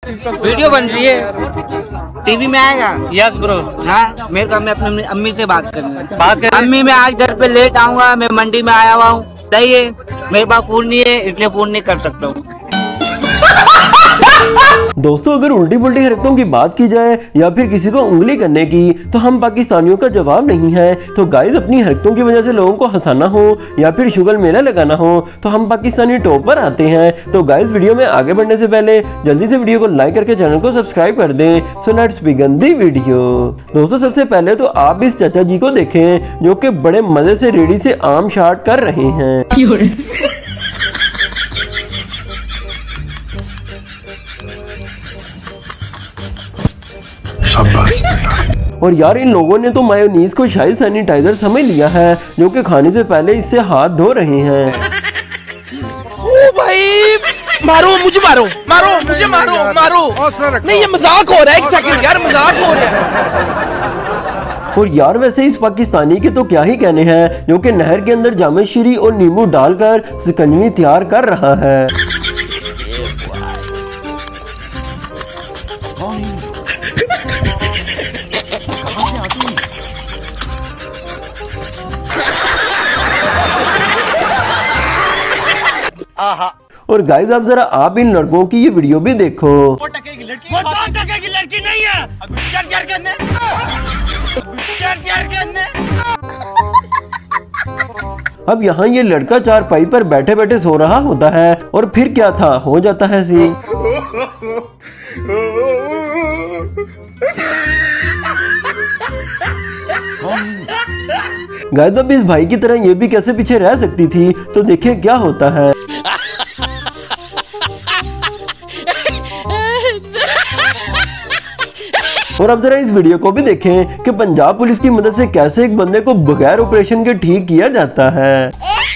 Video बन रही है, टीवी में आएगा। Yes bro. हाँ, मेरे को मैं अपनी अम्मी से बात करनी। अम्मी मैं आज घर पे लेट आऊंगा, मैं मंडी में आया हुआ हूँ, सही है, मेरे पास फोन नहीं है इसलिए फोन नहीं कर सकता हूँ। दोस्तों, अगर उल्टी पुल्टी हरकतों की बात की जाए या फिर किसी को उंगली करने की, तो हम पाकिस्तानियों का जवाब नहीं है। तो गाइस, अपनी हरकतों की वजह से लोगों को हंसाना हो या फिर शुगर मेला लगाना हो तो हम पाकिस्तानी टॉप पर आते हैं। तो गाइस, वीडियो में आगे बढ़ने से पहले जल्दी से वीडियो को लाइक करके चैनल को सब्सक्राइब कर दें। So let's begin the video. दोस्तों, सबसे पहले तो आप इस चाचा जी को देखें जो कि बड़े मजे से रेडी से आम शार्ट कर रहे हैं। और यार, इन लोगों ने तो मायोनीज को शायद सैनिटाइजर समझ लिया है, जो कि खाने से पहले इससे हाथ धो रहे हैं। ओ भाई, मारो मुझे, मारो मारो मुझे, मारो मारो। नहीं, ये मजाक हो रहा है, एक सेकंड यार, मजाक हो रहा है। और यार, वैसे इस पाकिस्तानी के तो क्या ही कहने हैं, जो कि नहर के अंदर जामे शीरी और नींबू डालकर शिकंजवी तैयार कर रहा है। और गाइस, आप जरा आप इन लड़कों की ये वीडियो भी देखो। वो टके की लड़की नहीं है। चढ़ करने। अब यहाँ ये लड़का चारपाई पर बैठे बैठे सो रहा होता है और फिर क्या था, हो जाता है सी। गाइस, अब इस भाई की तरह ये भी कैसे पीछे रह सकती थी, तो देखिए क्या होता है। और अब जरा इस वीडियो को भी देखें कि पंजाब पुलिस की मदद से कैसे एक बंदे को बगैर ऑपरेशन के ठीक किया जाता है।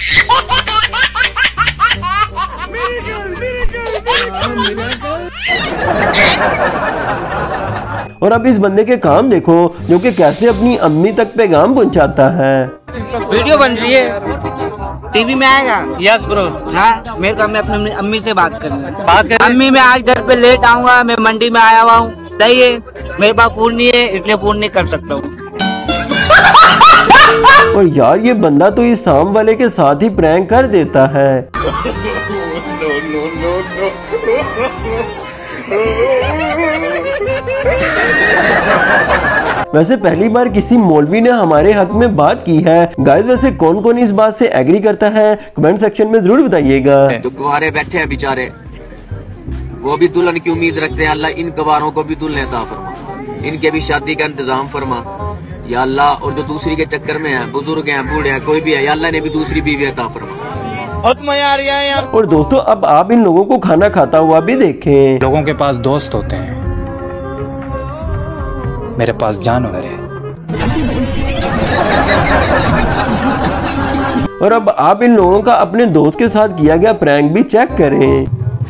और अब इस बंदे के काम देखो, जो कि कैसे अपनी अम्मी तक पैगाम पहुंचाता है। वीडियो बन रही है, टीवी में आएगा। Yes bro. हाँ, मेरे को मैं अपनी अम्मी से बात करनी। अम्मी मैं आज घर पे लेट आऊंगा, मैं मंडी में आया हुआ हूँ, सही है, मेरे पास फोन नहीं है इसलिए फोन नहीं कर सकता हूँ। और यार, ये बंदा तो इस शाम वाले के साथ ही प्रैंक कर देता है। वैसे पहली बार किसी मौलवी ने हमारे हक में बात की है। गाइस, वैसे कौन कौन इस बात से एग्री करता है, कमेंट सेक्शन में जरूर बताइएगा। जो कुंवारे बैठे हैं बेचारे, वो भी दुल्हन की उम्मीद रखते हैं। अल्लाह इन कुंवारों को भी दुल्हन अता फरमा, इनके भी शादी का इंतजाम फरमा या अल्लाह। और जो दूसरी के चक्कर में है, बुजुर्ग हैं, बूढ़े हैं, कोई भी है, या अल्लाह ने भी दूसरी बीवी अता फरमा। बहुत मजा आ रहा है यार। और दोस्तों, अब आप इन लोगों को खाना खाता हुआ भी देखें। लोगों के पास दोस्त होते हैं, मेरे पास जानवर है। और अब आप इन लोगों का अपने दोस्त के साथ किया गया प्रैंक भी चेक करें।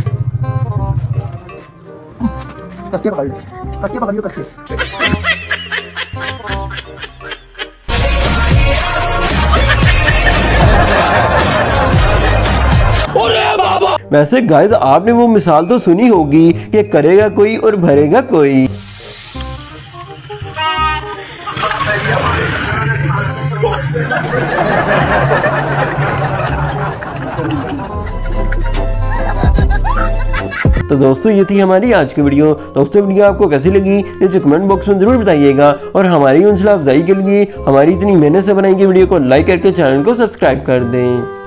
कसके पकड़ियो कसके। वैसे गाइस, आपने वो मिसाल तो सुनी होगी कि करेगा कोई और भरेगा कोई। तो दोस्तों, ये थी हमारी आज की वीडियो। दोस्तों, वीडियो आपको कैसी लगी नीचे कमेंट बॉक्स में जरूर बताइएगा। और हमारी हौसला अफजाई के लिए हमारी इतनी मेहनत से बनाई गई वीडियो को लाइक करके चैनल को सब्सक्राइब कर दें।